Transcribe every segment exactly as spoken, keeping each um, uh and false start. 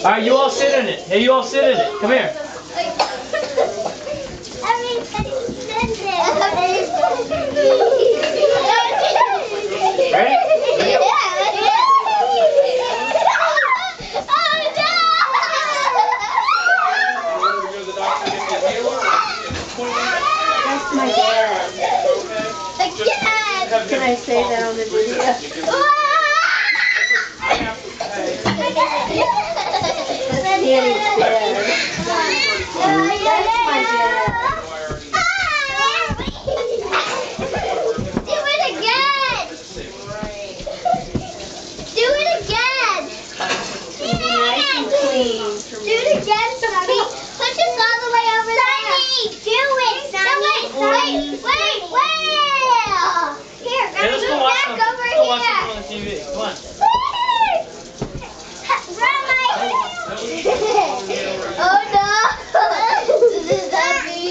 Alright, you all sit in it. Hey, you all sit in it. Come here. Ready? That's my dad. Can I say that on the video? Danny's dad. That's my dad. Do it again! Do it again! Nice and clean. Do it again, Sonny. Put this all the way over there. Sonny, do it, Sonny. No, wait, wait, wait, wait. Here, Hey, let's move go watch back some, over let's go watch here. some on the T V. Come on. Run, Mike. Oh no! This is ugly.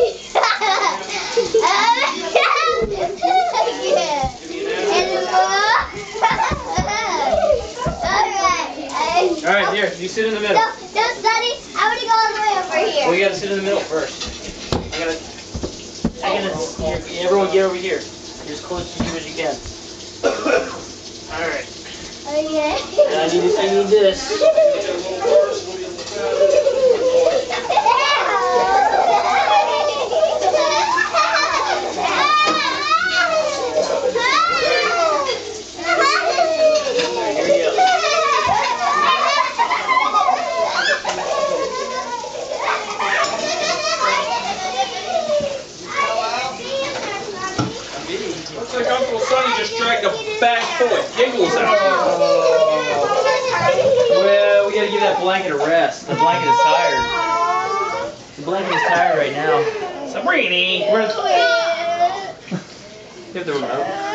Alright. Alright, here. You sit in the middle. No, no, Sonny. I want to go all the way over here. Well, you gotta sit in the middle first. I gotta. I gotta. Here, everyone, get over here. You're as close to you as you can. Alright. Okay. And I need. I need this. Looks like Uncle Sonny just dragged a bag full of giggles out. Well, we gotta give that blanket a rest. The blanket is tired. The blanket is tired right now. Sabrini, where's? You have the remote.